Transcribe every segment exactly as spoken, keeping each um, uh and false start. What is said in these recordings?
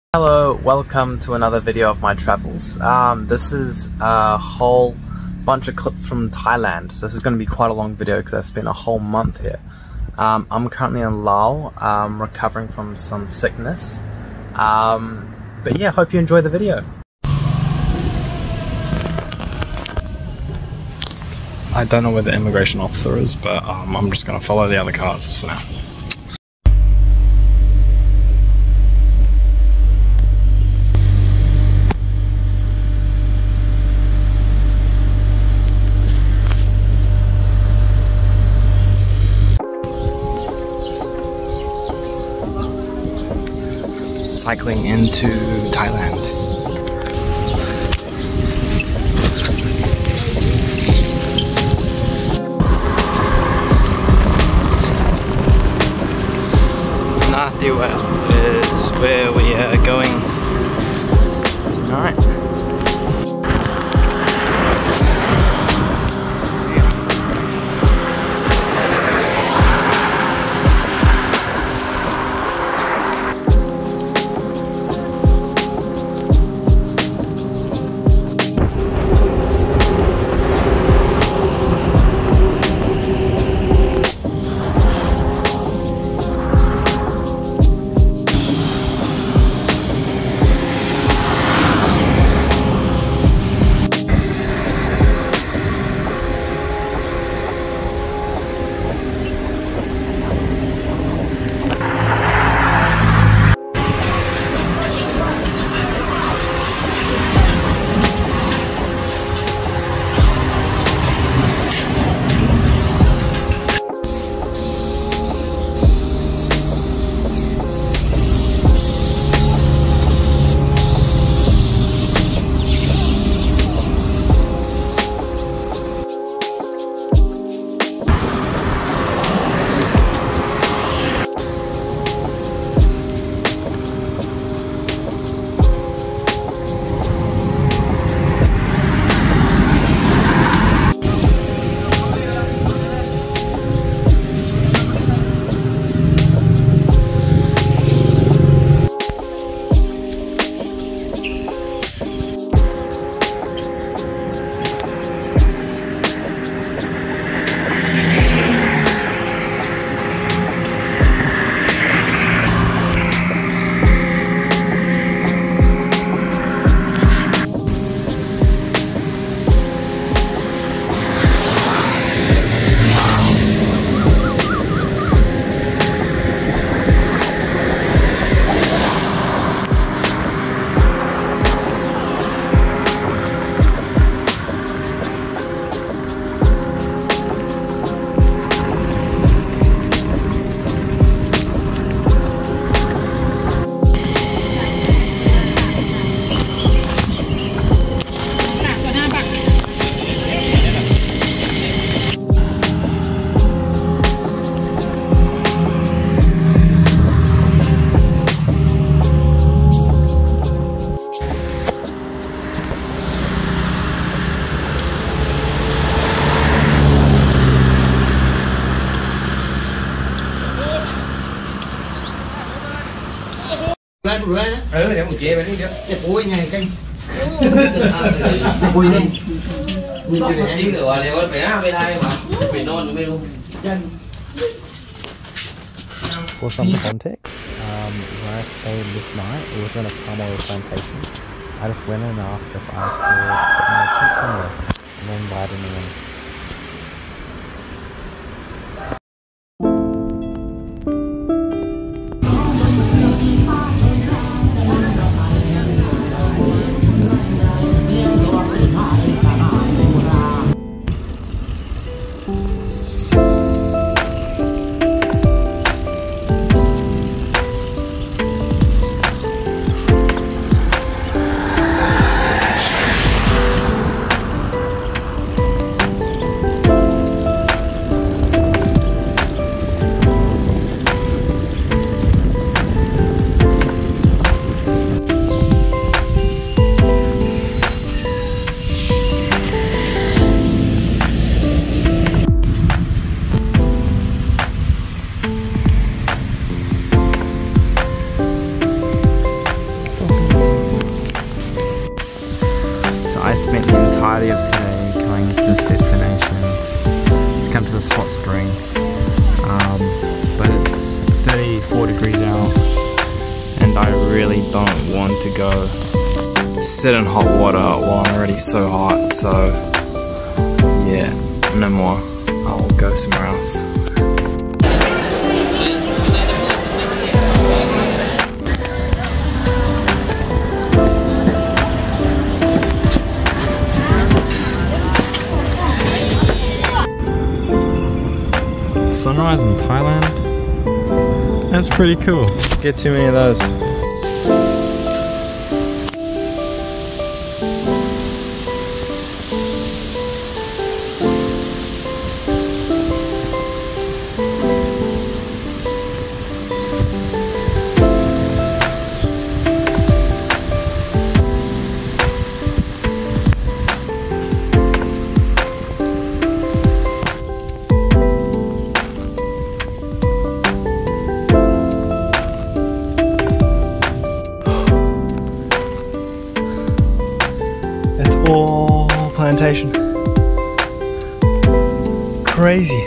Hello, welcome to another video of my travels. Um, this is a whole bunch of clips from Thailand, so this is going to be quite a long video because I spent a whole month here. Um, I'm currently in Laos, um, recovering from some sickness. Um, but yeah, hope you enjoy the video. I don't know where the immigration officer is, but um, I'm just going to follow the other cars for now. Cycling into Thailand. Norway is where we are going. Alright. Lên bữa đó. Ừ, để một chè bên đi. Cái cuối nhà kênh. Cái cuối lên. Mình chưa để đi rồi, để con bé bên đây mà. Phải non bên luôn. For some context, um, where I stayed this night, it was in a palm oil plantation. I just went and asked if I could put my tent somewhere, and then invited anyone. So I spent the entirety of today coming to this destination. It's come to this hot spring, um, but it's thirty-four degrees out, and I really don't want to go sit in hot water while I'm already so hot. So yeah, no more. I'll go somewhere else. Sunrise in Thailand? That's pretty cool. Get too many of those. All plantation. Crazy.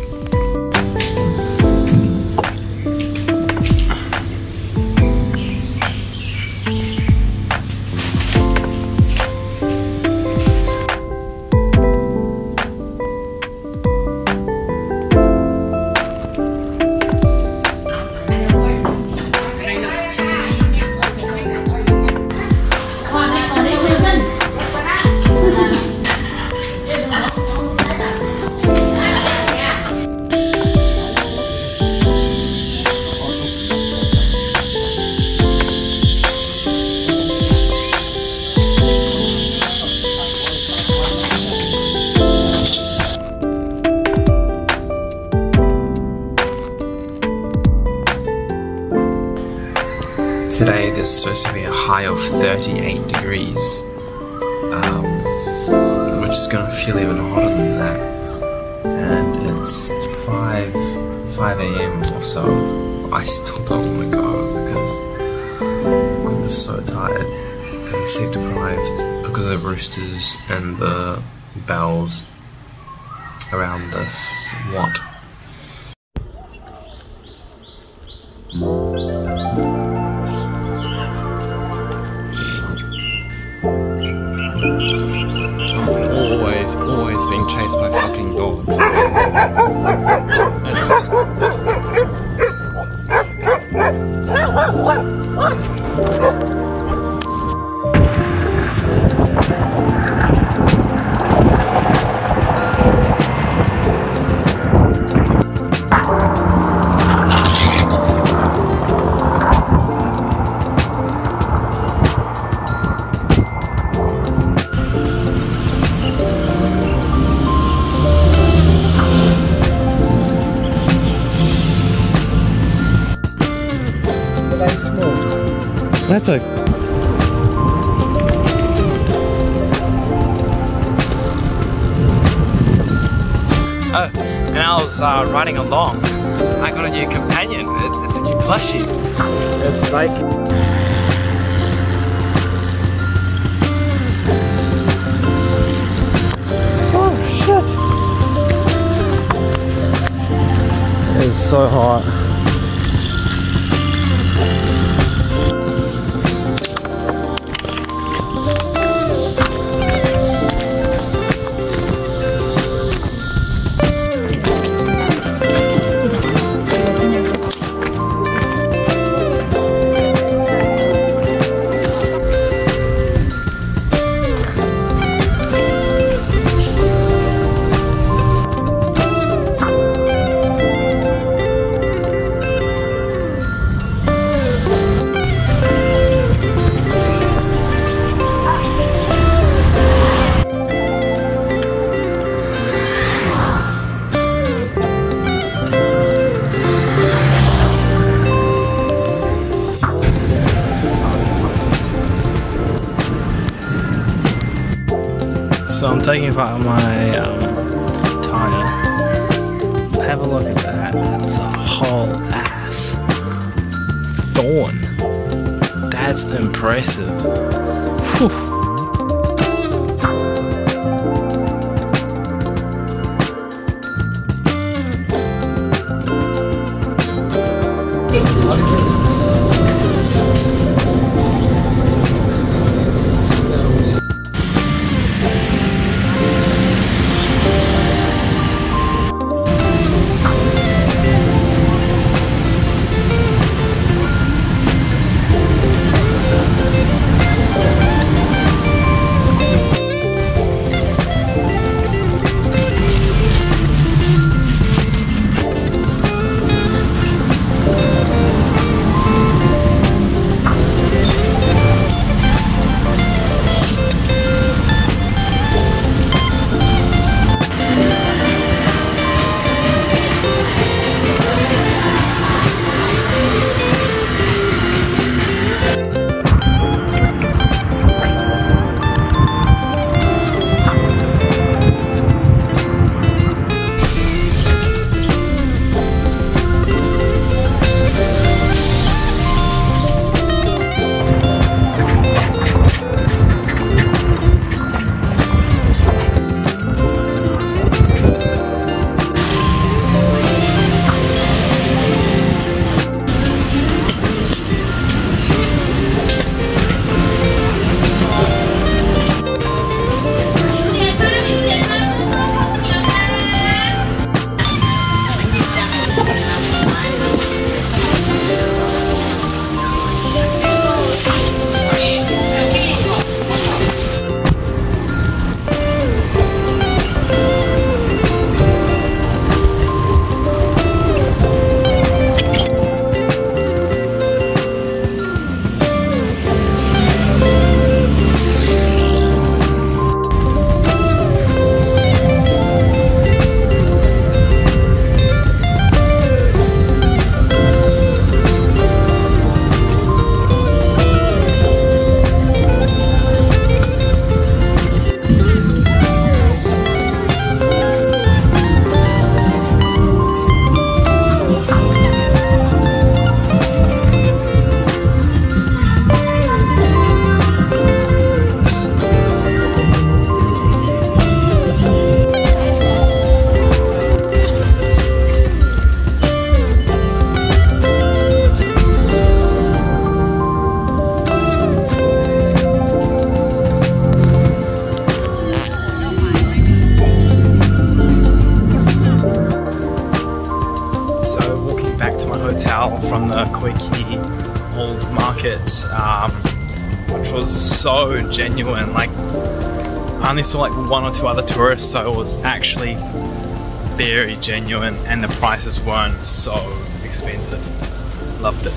Today there's supposed to be a high of thirty-eight degrees, um, which is going to feel even hotter than that, and it's five A M or so. I still don't want to go because I'm just so tired and sleep deprived because of the roosters and the bells around this lot. Always, always being chased by fucking dogs. That's a... Oh, and I was uh, riding along. I got a new companion. It, it's a new plushie. It's like... Oh shit! It is so hot. So I'm taking apart my um, tire. Have a look at that. It's a whole ass thorn. That's impressive. Whew. market, um, which was so genuine. Like, I only saw like one or two other tourists, so it was actually very genuine, and the prices weren't so expensive. Loved it.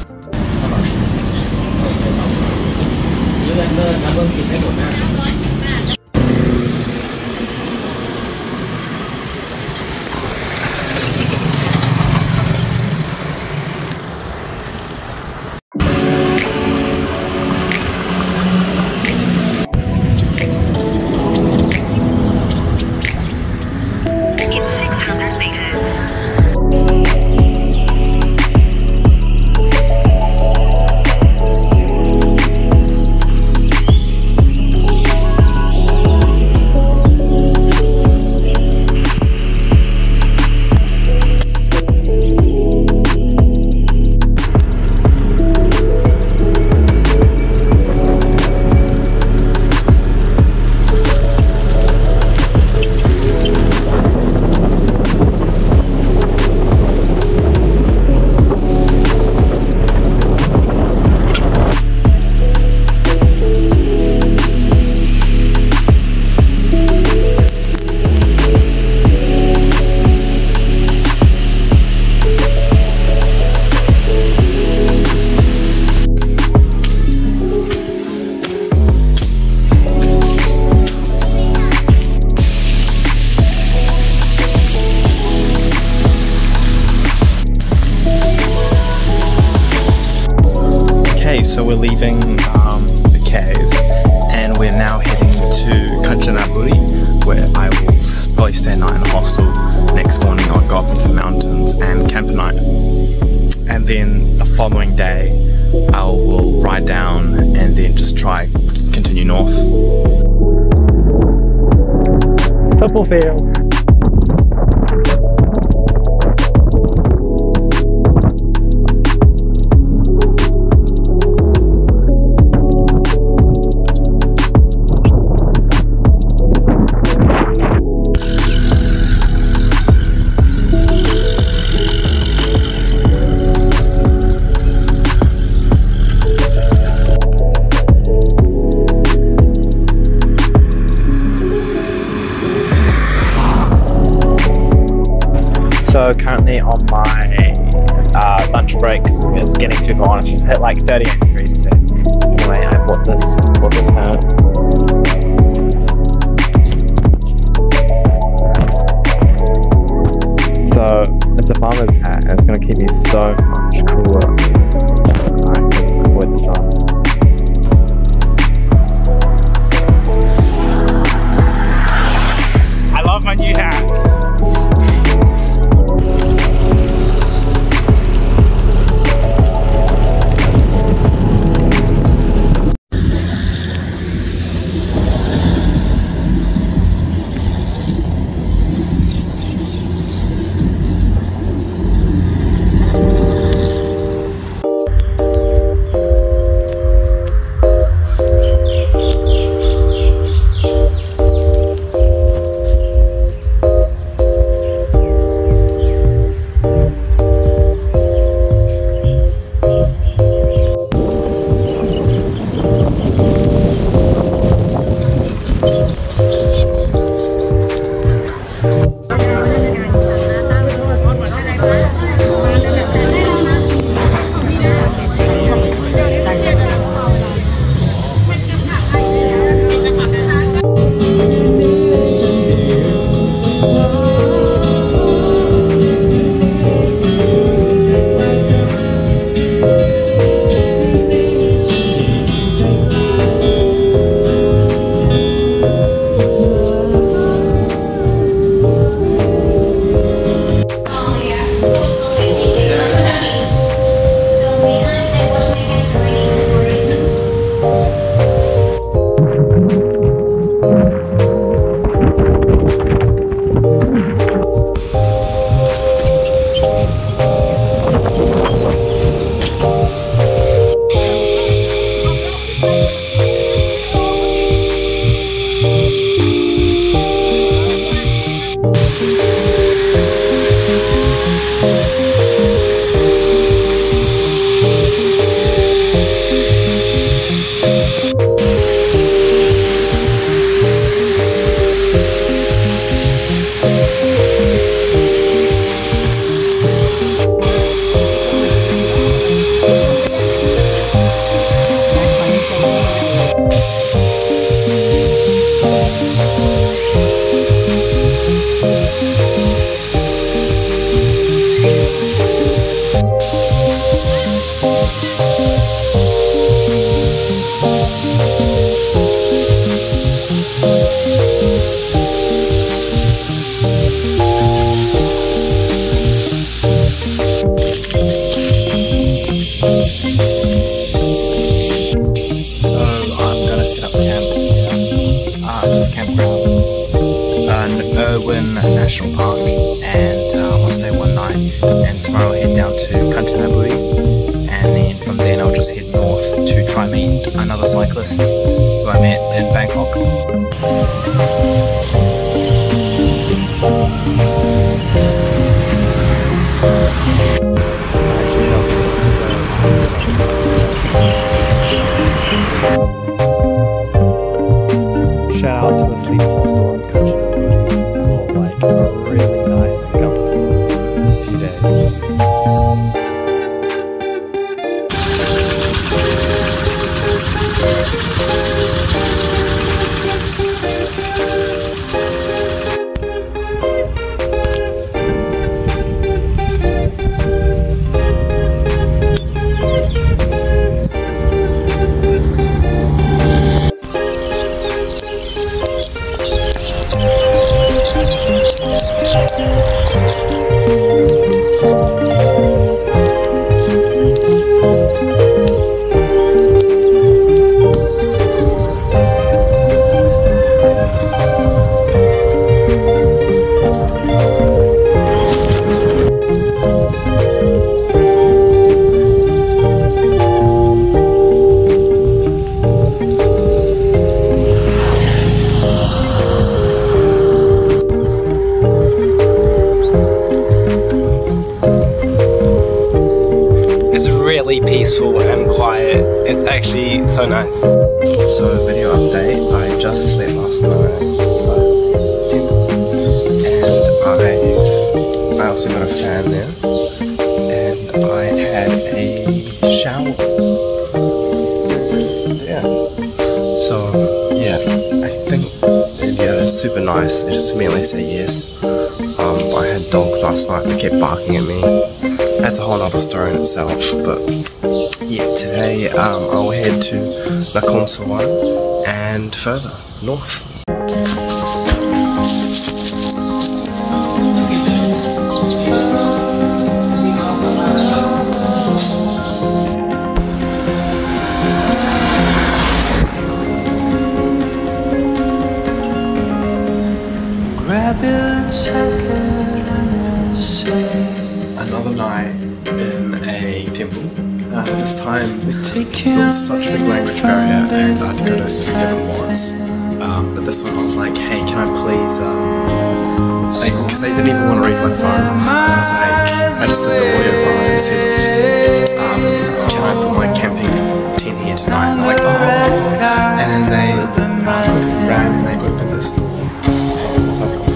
So we're leaving um, the cave, and we're now heading to Kanchanaburi, where I will probably stay a night in a hostel. Next morning I'll go up into the mountains and camp a night, and then the following day I will ride down and then just try continue north. Purple field. So currently on my uh, lunch break, it's getting too hot. It's just hit like thirty-eight degrees today. Anyway, I bought this, bought this hat. So it's a farmer's hat, and it's going to keep me so much cooler. I can avoid the sun. I love my new hat. cyclist who I met in Bangkok. Shout out to the sleep hostel in Capcut for like a really nice and comfortable few days. It's really peaceful and quiet. It's actually so nice. So video update, I just slept last night inside the temple, and I, I also got a fan there, and I had a shower. Yeah. So yeah, I think India is super nice. They just immediately say yes. Um, I had dogs last night that kept barking at me. That's a whole other story in itself, but yeah, today um, I'll head to Nakhon Sawan and further north. Grab your jacket and your shades. Another night in a temple. Uh, this time there was such a big language barrier and I had to go to seven once. Um, but this one I was like, hey, can I please, um, because they, they didn't even want to read my phone. I was like, I just did the audio part and said, um, can I put my camping tent here tonight? And they're like, oh, and then they uh, quickly ran and they opened this door. And so I got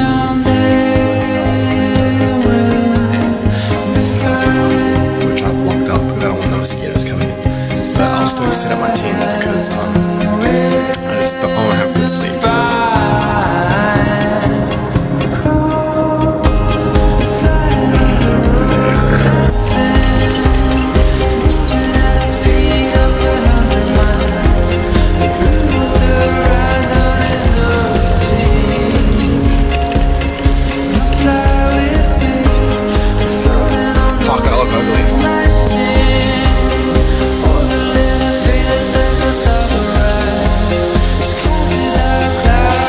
mosquitoes coming in, but I'll still set up my tent because um, I just don't want to have good sleep. Fuck, I look ugly. Clouds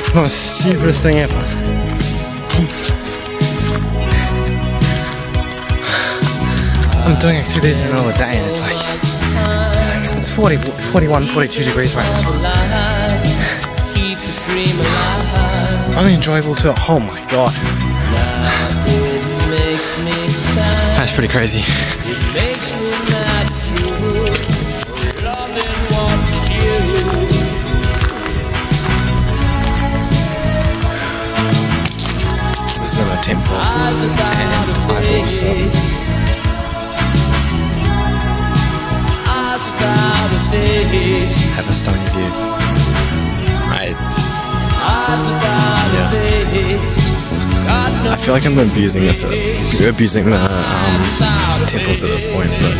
Most stupidest thing ever. I'm doing activities in the middle of the day and it's like, it's, like, it's forty, forty-one, forty-two degrees right now. Only enjoyable too. Oh my god. That's pretty crazy. This is a temple and I also have a stunning view. I just, yeah. I feel like I'm abusing this, uh, abusing the um, temples at this point, but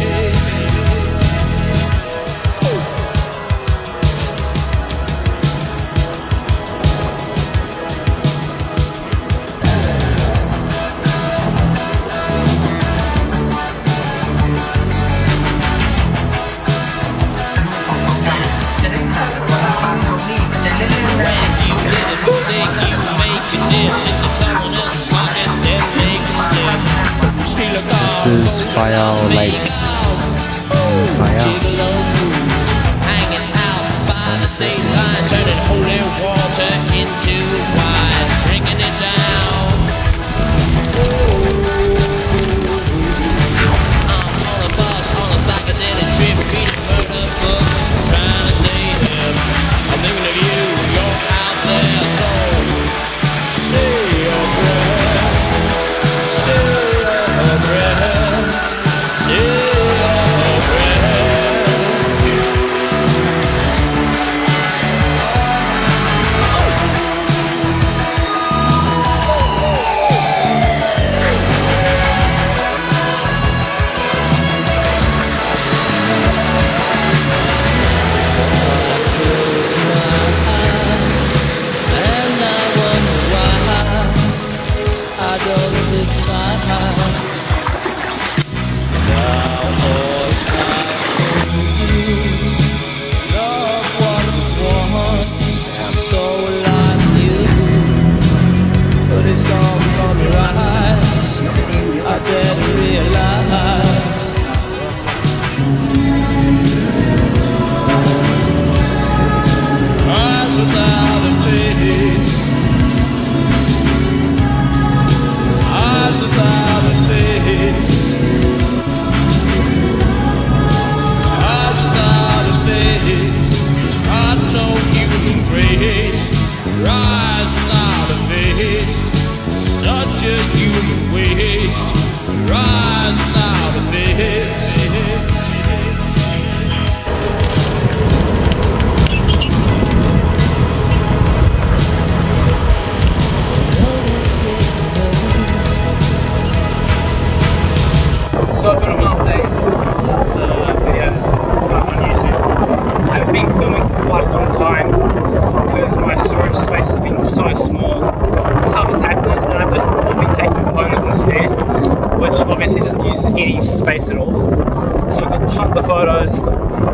this is Fire Lake. Fire. Sunset. Turning holy water into wine, bringing it down. I'm on a bus, on a psychedelic trip, reading murder books, trying to stay hip. I'm thinking of you, you're out there, so say your prayer, say your prayer. So I've got an update of the videos that I've got on YouTube. I've been filming for quite a long time because my storage space has been so small. Stuff is happening and I've just been taking photos instead, which obviously doesn't use any space at all. So I've got tons of photos,